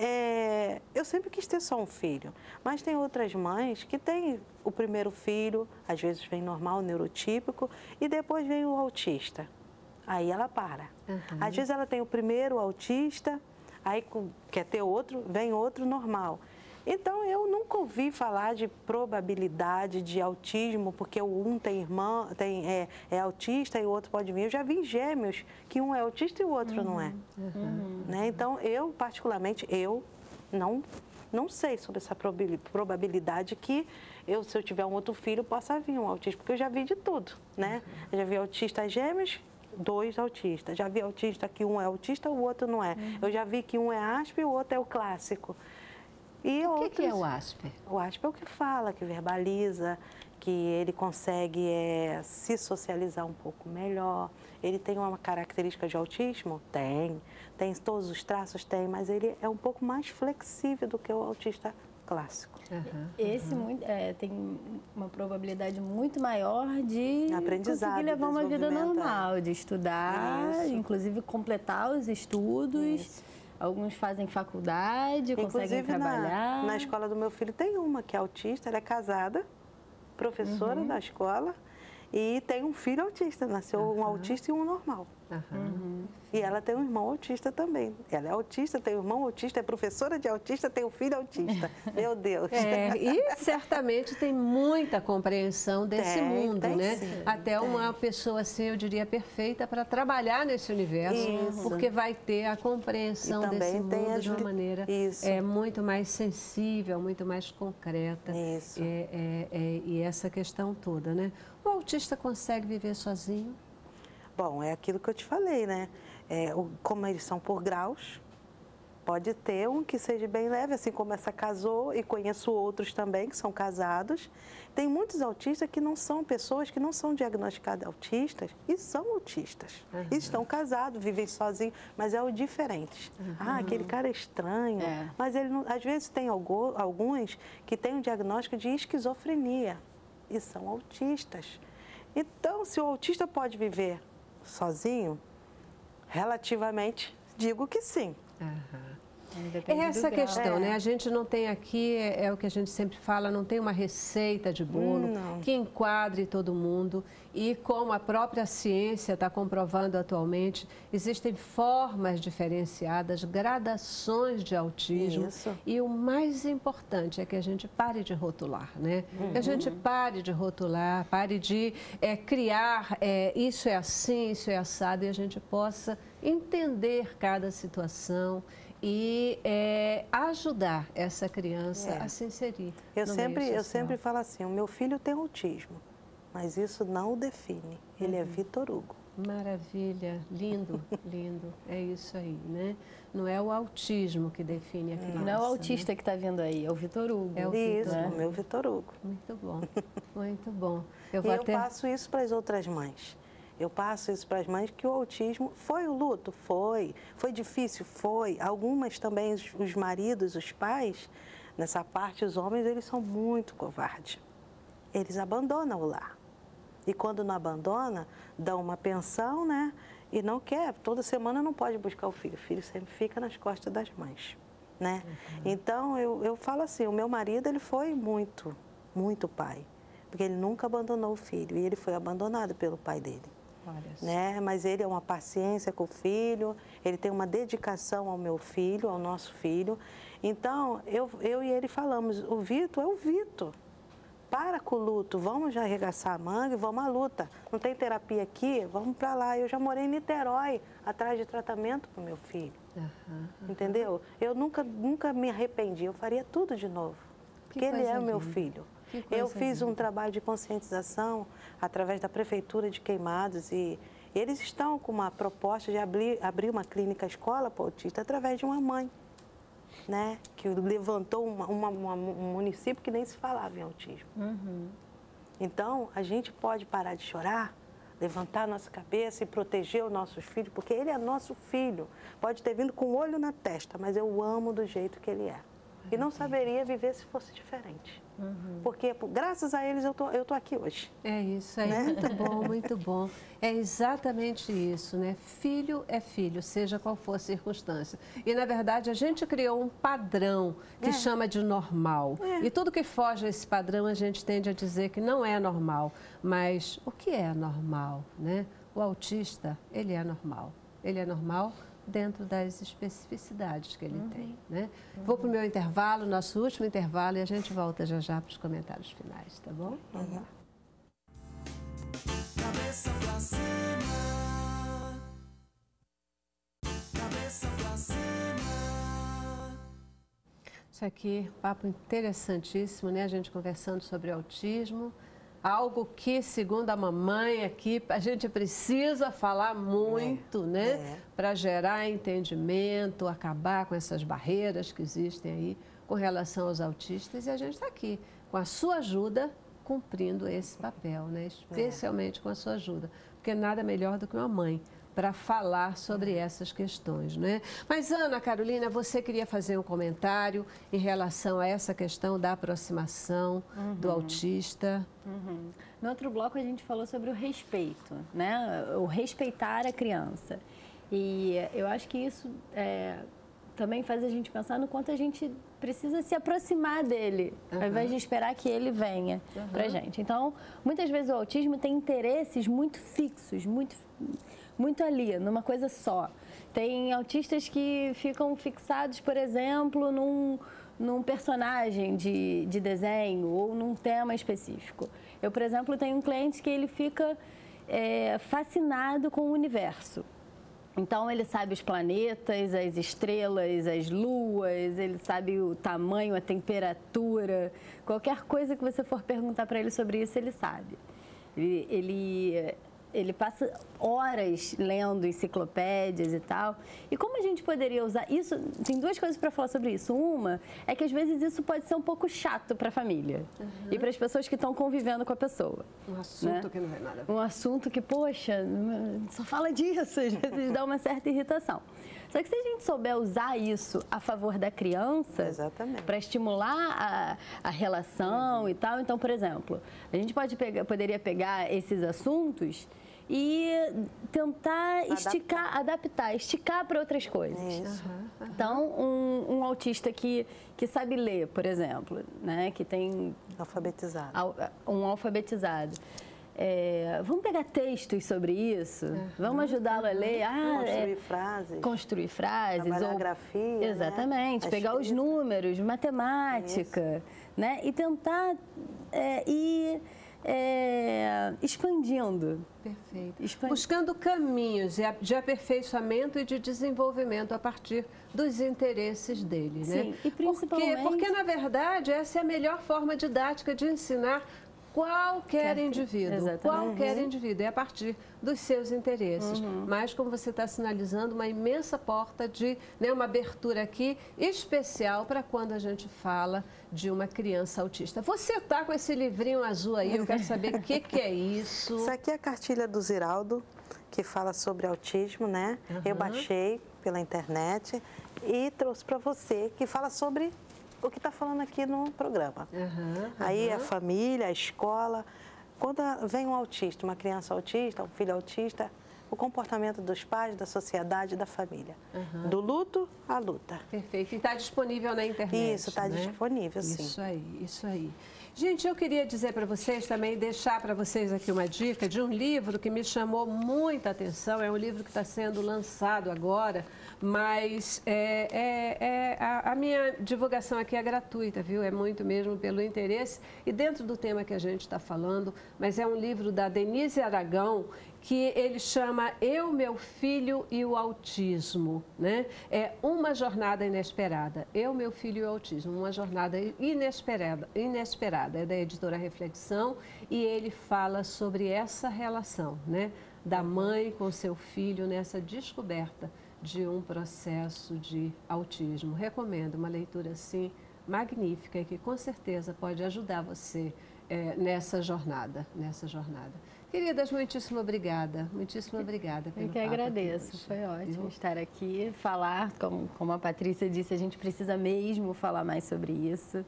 eu sempre quis ter só um filho, mas tem outras mães que têm o primeiro filho, às vezes vem normal, neurotípico, e depois vem o autista. Aí ela para. Às vezes ela tem o primeiro autista, aí quer ter outro, vem outro normal. Então, eu nunca ouvi falar de probabilidade de autismo, porque um tem irmã, é autista e o outro pode vir. Eu já vi gêmeos que um é autista e o outro não é. Né? Então, eu, particularmente, não sei sobre essa probabilidade que se eu tiver um outro filho, possa vir um autista, porque eu já vi de tudo, né? Eu já vi autistas gêmeos, dois autistas. Já vi autista que um é autista, o outro não é. Eu já vi que um é Asper e o outro é o clássico. E o que é o Asper? O Asper é o que fala, que verbaliza, que ele consegue se socializar um pouco melhor. Ele tem uma característica de autismo? Tem. Tem todos os traços? Tem, mas ele é um pouco mais flexível do que o autista clássico. Esse tem uma probabilidade muito maior de conseguir levar uma vida normal, de estudar, inclusive completar os estudos. Isso. Alguns fazem faculdade, conseguem trabalhar. Na escola do meu filho tem uma que é autista, ela é casada, professora da escola, e tem um filho autista, nasceu um autista e um normal. E ela tem um irmão autista também. Ela é autista, tem um irmão autista, é professora de autista, tem um filho autista. Meu Deus! E certamente tem muita compreensão desse mundo, né? Sim, até uma pessoa assim, eu diria, perfeita para trabalhar nesse universo, porque vai ter a compreensão desse mundo de uma maneira muito mais sensível, muito mais concreta. Isso. E essa questão toda, né? O autista consegue viver sozinho? Bom, é aquilo que eu te falei, né? Como eles são por graus, pode ter um que seja bem leve, assim como essa casou, e conheço outros também que são casados. Tem muitos autistas que não são pessoas que não são diagnosticadas autistas e são autistas. E estão casados, vivem sozinhos, mas é o diferente. Aquele cara é estranho. Mas ele não, às vezes tem alguns que têm um diagnóstico de esquizofrenia e são autistas. Então, se o autista pode viver sozinho, relativamente, digo que sim. É essa questão, né? A gente não tem aqui, é o que a gente sempre fala, não tem uma receita de bolo que enquadre todo mundo. E como a própria ciência está comprovando atualmente, existem formas diferenciadas, gradações de autismo. Isso. E o mais importante é que a gente pare de rotular, né? Que a gente pare de rotular, pare de criar, isso é assim, isso é assado, e a gente possa entender cada situação e ajudar essa criança a se inserir. Eu sempre falo assim, o meu filho tem autismo, mas isso não o define. Ele é Vitor Hugo. Maravilha, lindo, lindo. É isso aí, né? Não é o autismo que define a criança. Não é o autista, né, que está vindo aí, é o Vitor Hugo. É o meu Vitor Hugo. Muito bom, muito bom. Eu passo isso para as outras mães. Eu passo isso para as mães que o autismo foi o luto, foi difícil, foi. Algumas também, os maridos, os pais, nessa parte, os homens, eles são muito covardes. Eles abandonam o lar. E quando não abandona, dão uma pensão, né? E não quer, toda semana não pode buscar o filho sempre fica nas costas das mães, né? Então, eu falo assim, o meu marido, ele foi muito, muito pai. Porque ele nunca abandonou o filho e ele foi abandonado pelo pai dele. Né? Mas ele é uma paciência com o filho, ele tem uma dedicação ao meu filho, ao nosso filho. Então, eu e ele falamos, o Vitor é o Vitor. Para com o luto, vamos já arregaçar a manga e vamos à luta. Não tem terapia aqui? Vamos para lá. Eu já morei em Niterói, atrás de tratamento para o meu filho. Entendeu? Eu nunca me arrependi, eu faria tudo de novo. Porque ele é o meu filho. Eu fiz um trabalho de conscientização através da Prefeitura de Queimados e eles estão com uma proposta de abrir uma clínica escola para autista através de uma mãe, né? Que levantou um município que nem se falava em autismo. Então, a gente pode parar de chorar, levantar a nossa cabeça e proteger os nossos filhos, porque ele é nosso filho. Pode ter vindo com o olho na testa, mas eu o amo do jeito que ele é. E não saberia viver se fosse diferente. Porque, graças a eles, eu tô aqui hoje. É isso aí, né? Muito bom, muito bom. É exatamente isso, né? Filho é filho, seja qual for a circunstância. E, na verdade, a gente criou um padrão que chama de normal. E tudo que foge a esse padrão, a gente tende a dizer que não é normal. Mas o que é normal, né? O autista, ele é normal. Ele é normal dentro das especificidades que ele tem, né? Vou para o meu intervalo, nosso último intervalo, e a gente volta já para os comentários finais, tá bom? Cabeça pra cima. Cabeça pra cima. Isso aqui, papo interessantíssimo, né? A gente conversando sobre autismo, algo que, segundo a mamãe aqui, a gente precisa falar muito, né? Para gerar entendimento, acabar com essas barreiras que existem aí com relação aos autistas. E a gente está aqui, com a sua ajuda, cumprindo esse papel, né? Especialmente com a sua ajuda. Porque nada melhor do que uma mãe para falar sobre essas questões, né? Mas, Ana Carolina, você queria fazer um comentário em relação a essa questão da aproximação do autista? No outro bloco, a gente falou sobre o respeito, né? O respeitar a criança. E eu acho que isso também faz a gente pensar no quanto a gente precisa se aproximar dele, ao invés de esperar que ele venha pra gente. Então, muitas vezes o autismo tem interesses muito fixos, muito ali, numa coisa só. Tem autistas que ficam fixados, por exemplo, num personagem de desenho ou num tema específico. Eu, por exemplo, tenho um cliente que ele fica fascinado com o universo. Então, ele sabe os planetas, as estrelas, as luas, ele sabe o tamanho, a temperatura. Qualquer coisa que você for perguntar para ele sobre isso, ele sabe. Ele passa horas lendo enciclopédias e tal. E como a gente poderia usar isso? Tem duas coisas para falar sobre isso. Uma é que às vezes isso pode ser um pouco chato para a família e para as pessoas que estão convivendo com a pessoa. Um assunto que não é nada. Um assunto que, poxa, só fala disso, às vezes dá uma certa irritação. Só que se a gente souber usar isso a favor da criança, para estimular a relação e tal, então, por exemplo, a gente poderia pegar esses assuntos e tentar esticar para outras coisas. Então, um autista que sabe ler, por exemplo, né, que tem... Um alfabetizado. Vamos pegar textos sobre isso, vamos ajudá-lo a ler. Construir frases. Trabalhar a grafia. Exatamente, né? Pegar os números, matemática, né? E tentar ir expandindo. Perfeito. Buscando caminhos de aperfeiçoamento e de desenvolvimento a partir dos interesses dele, né? Sim, e principalmente... Porque, na verdade, essa é a melhor forma didática de ensinar qualquer indivíduo, é a partir dos seus interesses. Mas, como você está sinalizando, uma imensa porta uma abertura aqui especial para quando a gente fala de uma criança autista. Você está com esse livrinho azul aí, eu quero saber o que é isso. Isso aqui é a cartilha do Ziraldo, que fala sobre autismo, né? Eu baixei pela internet e trouxe para você, que fala sobre o que está falando aqui no programa. Aí a família, a escola. Quando vem um autista, uma criança autista, um filho autista, o comportamento dos pais, da sociedade, da família. Do luto à luta. Perfeito. E está disponível na internet. Isso, está disponível, sim. Isso aí. Gente, eu queria dizer para vocês também, deixar para vocês aqui uma dica de um livro que me chamou muita atenção. É um livro que está sendo lançado agora, mas a minha divulgação aqui é gratuita, viu? É muito mesmo pelo interesse e dentro do tema que a gente está falando, mas é um livro da Denise Aragão, que ele chama Eu, Meu Filho e o Autismo, né? É uma jornada inesperada. Eu, Meu Filho e o Autismo, uma jornada inesperada. É da editora Reflexão e ele fala sobre essa relação, né? Da mãe com seu filho nessa descoberta de um processo de autismo. Recomendo uma leitura, assim, magnífica e que com certeza pode ajudar você nessa jornada. Queridas, muitíssimo obrigada pelo papo. Eu que agradeço, foi ótimo estar aqui, falar, como a Patrícia disse, a gente precisa mesmo falar mais sobre isso.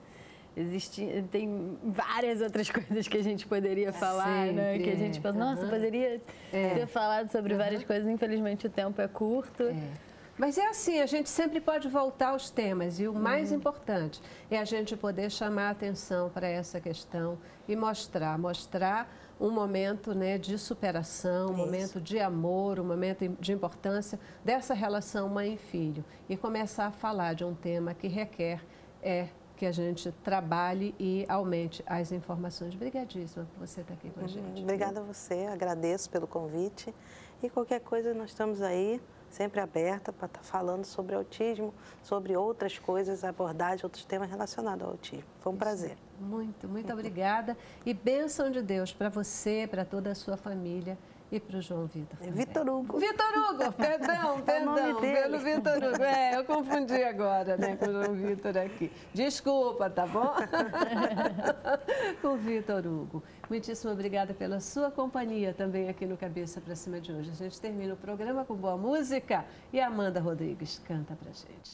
Tem várias outras coisas que a gente poderia falar, né? Que a gente pensa, nossa, poderia ter falado sobre várias coisas, infelizmente o tempo é curto. Mas é assim, a gente sempre pode voltar aos temas e o mais importante é a gente poder chamar a atenção para essa questão e mostrar um momento, né, de superação, um momento de amor, um momento de importância dessa relação mãe e filho e começar a falar de um tema que requer que a gente trabalhe e aumente as informações. Obrigadíssima por você estar aqui com a gente. Obrigada a você, agradeço pelo convite e qualquer coisa nós estamos aí sempre aberta para estar falando sobre autismo, sobre outras coisas, abordagem, outros temas relacionados ao autismo. Foi um prazer. Muito obrigada. E bênção de Deus para você, para toda a sua família e para o João Vitor. Vitor Hugo. Vitor Hugo, perdão, pelo Vitor Hugo. Eu confundi agora, né, com o João Vitor aqui. Desculpa, tá bom? Com o Vitor Hugo. Muitíssimo obrigada pela sua companhia também aqui no Cabeça para Cima de hoje. A gente termina o programa com boa música e a Amanda Rodrigues canta pra gente.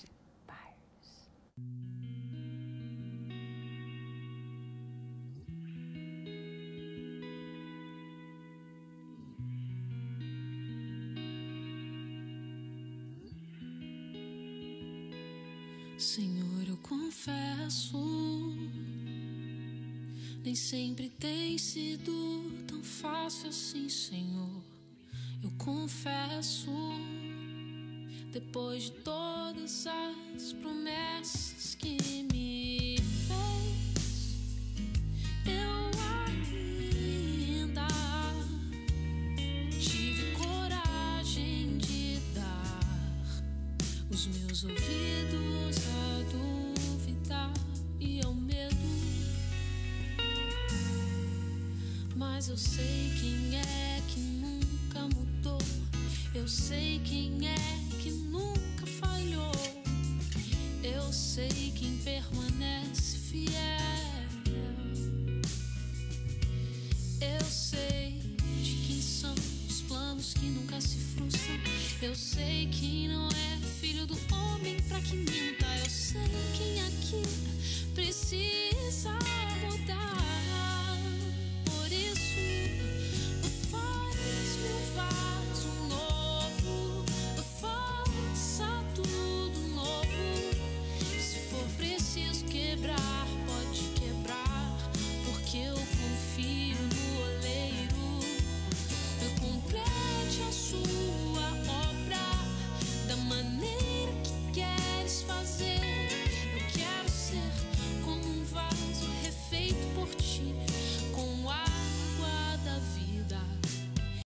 Senhor, eu confesso, nem sempre tem sido tão fácil assim, Senhor. Eu confesso, depois de todas as promessas que me fez, eu ainda tive coragem de dar os meus ouvidos a duvidar e ao medo. Mas eu sei quem é que nunca mudou. Eu sei quem é que nunca falhou. Eu sei quem permanece fiel. Eu sei de quem são os planos que nunca se frustram. Eu sei que não é filho do homem pra que minta. Eu sei quem aqui precisa mudar.